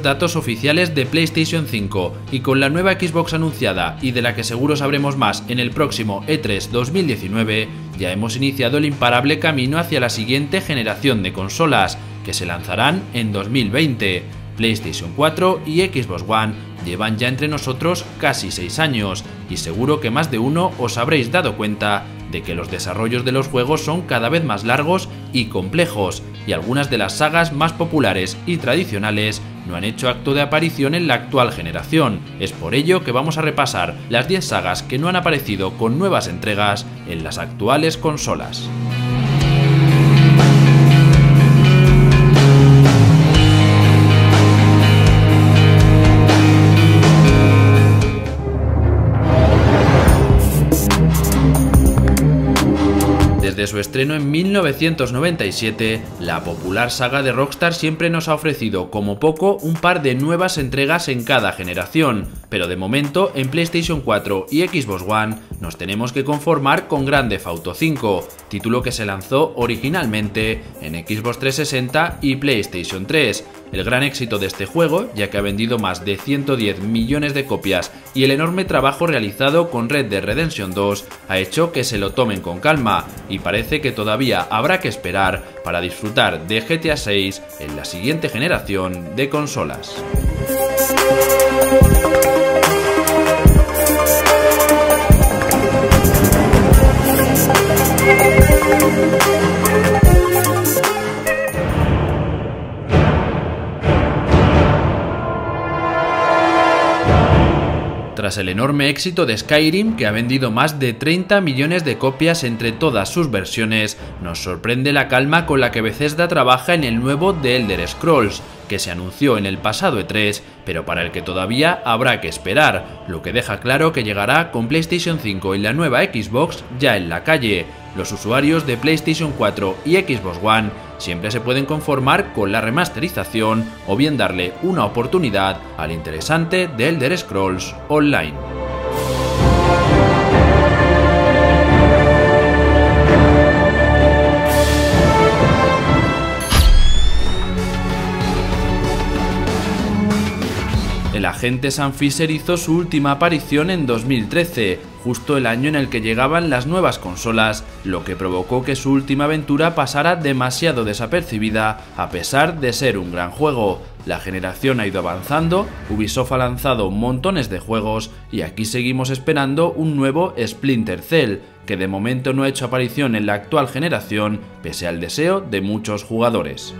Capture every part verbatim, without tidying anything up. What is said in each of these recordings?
datos oficiales de PlayStation cinco y con la nueva Xbox anunciada y de la que seguro sabremos más en el próximo E tres dos mil diecinueve, ya hemos iniciado el imparable camino hacia la siguiente generación de consolas, que se lanzarán en dos mil veinte. PlayStation cuatro y Xbox One llevan ya entre nosotros casi seis años, y seguro que más de uno os habréis dado cuenta de que los desarrollos de los juegos son cada vez más largos y complejos, y algunas de las sagas más populares y tradicionales no han hecho acto de aparición en la actual generación. Es por ello que vamos a repasar las diez sagas que no han aparecido con nuevas entregas en las actuales consolas. Desde su estreno en mil novecientos noventa y siete, la popular saga de Rockstar siempre nos ha ofrecido como poco un par de nuevas entregas en cada generación, pero de momento en PlayStation cuatro y Xbox One nos tenemos que conformar con Grand Theft Auto cinco, título que se lanzó originalmente en Xbox trescientos sesenta y PlayStation tres. El gran éxito de este juego, ya que ha vendido más de ciento diez millones de copias, y el enorme trabajo realizado con Red Dead Redemption dos ha hecho que se lo tomen con calma, y parece que todavía habrá que esperar para disfrutar de G T A seis en la siguiente generación de consolas. Tras el enorme éxito de Skyrim, que ha vendido más de treinta millones de copias entre todas sus versiones, nos sorprende la calma con la que Bethesda trabaja en el nuevo The Elder Scrolls, que se anunció en el pasado E tres, pero para el que todavía habrá que esperar, lo que deja claro que llegará con PlayStation cinco y la nueva Xbox ya en la calle. Los usuarios de PlayStation cuatro y Xbox One siempre se pueden conformar con la remasterización o bien darle una oportunidad al interesante The Elder Scrolls Online. El agente Sam Fisher hizo su última aparición en dos mil trece, justo el año en el que llegaban las nuevas consolas, lo que provocó que su última aventura pasara demasiado desapercibida a pesar de ser un gran juego. La generación ha ido avanzando, Ubisoft ha lanzado montones de juegos y aquí seguimos esperando un nuevo Splinter Cell, que de momento no ha hecho aparición en la actual generación pese al deseo de muchos jugadores.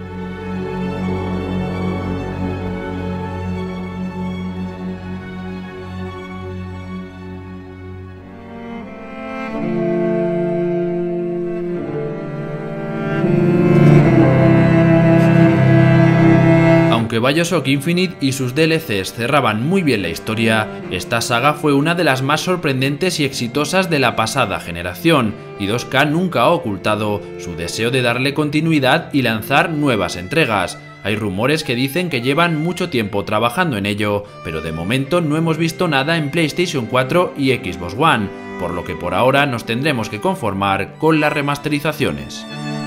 Aunque BioShock Infinite y sus D L Cs cerraban muy bien la historia, esta saga fue una de las más sorprendentes y exitosas de la pasada generación, y dos K nunca ha ocultado su deseo de darle continuidad y lanzar nuevas entregas. Hay rumores que dicen que llevan mucho tiempo trabajando en ello, pero de momento no hemos visto nada en PlayStation cuatro y Xbox One, por lo que por ahora nos tendremos que conformar con las remasterizaciones.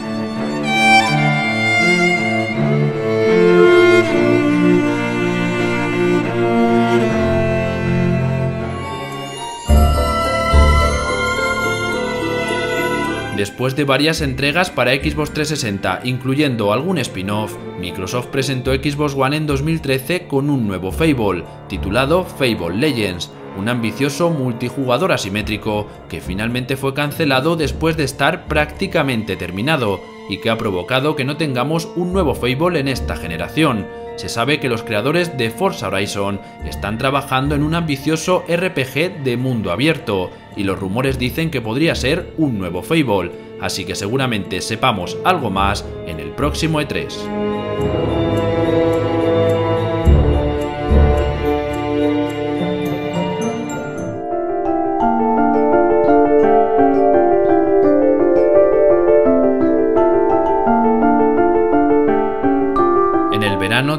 Después de varias entregas para Xbox trescientos sesenta, incluyendo algún spin-off, Microsoft presentó Xbox One en dos mil trece con un nuevo Fable, titulado Fable Legends, un ambicioso multijugador asimétrico que finalmente fue cancelado después de estar prácticamente terminado, y que ha provocado que no tengamos un nuevo Fable en esta generación. Se sabe que los creadores de Forza Horizon están trabajando en un ambicioso R P G de mundo abierto, y los rumores dicen que podría ser un nuevo Fable, así que seguramente sepamos algo más en el próximo E tres.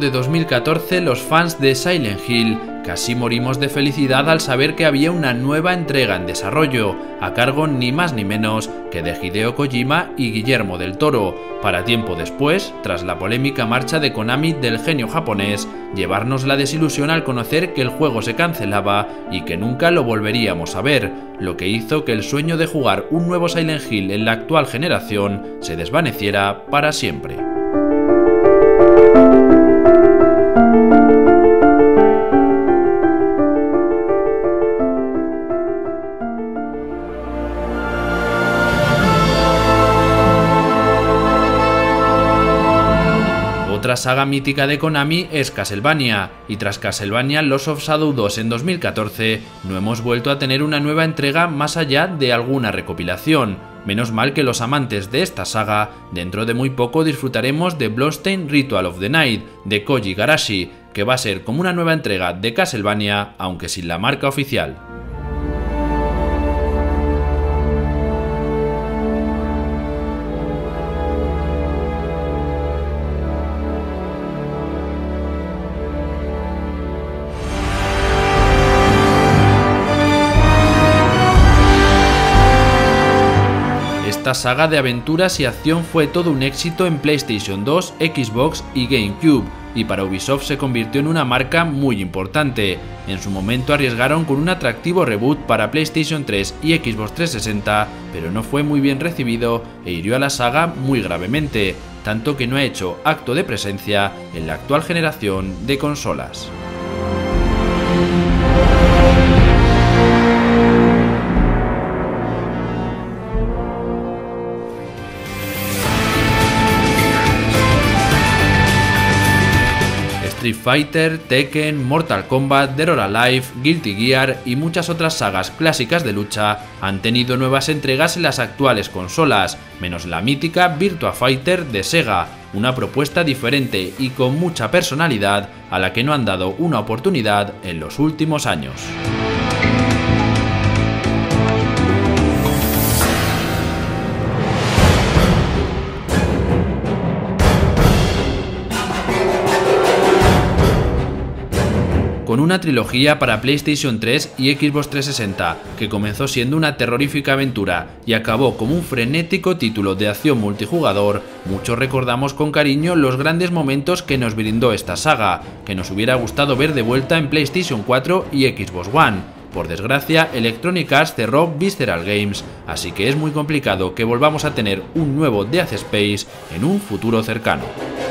de dos mil catorce, los fans de Silent Hill casi morimos de felicidad al saber que había una nueva entrega en desarrollo, a cargo ni más ni menos que de Hideo Kojima y Guillermo del Toro, para tiempo después, tras la polémica marcha de Konami del genio japonés, llevarnos la desilusión al conocer que el juego se cancelaba y que nunca lo volveríamos a ver, lo que hizo que el sueño de jugar un nuevo Silent Hill en la actual generación se desvaneciera para siempre. Otra saga mítica de Konami es Castlevania, y tras Castlevania Lords of Shadow dos en dos mil catorce, no hemos vuelto a tener una nueva entrega más allá de alguna recopilación. Menos mal que los amantes de esta saga, dentro de muy poco disfrutaremos de Bloodstained Ritual of the Night, de Koji Igarashi, que va a ser como una nueva entrega de Castlevania, aunque sin la marca oficial. Esta saga de aventuras y acción fue todo un éxito en PlayStation dos, Xbox y GameCube, y para Ubisoft se convirtió en una marca muy importante. En su momento arriesgaron con un atractivo reboot para PlayStation tres y Xbox trescientos sesenta, pero no fue muy bien recibido e hirió a la saga muy gravemente, tanto que no ha hecho acto de presencia en la actual generación de consolas. Street Fighter, Tekken, Mortal Kombat, Dead or Alive, Guilty Gear y muchas otras sagas clásicas de lucha han tenido nuevas entregas en las actuales consolas, menos la mítica Virtua Fighter de Sega, una propuesta diferente y con mucha personalidad a la que no han dado una oportunidad en los últimos años. Con una trilogía para PlayStation tres y Xbox trescientos sesenta, que comenzó siendo una terrorífica aventura y acabó como un frenético título de acción multijugador, muchos recordamos con cariño los grandes momentos que nos brindó esta saga, que nos hubiera gustado ver de vuelta en PlayStation cuatro y Xbox One. Por desgracia, Electronic Arts cerró Visceral Games, así que es muy complicado que volvamos a tener un nuevo Dead Space en un futuro cercano.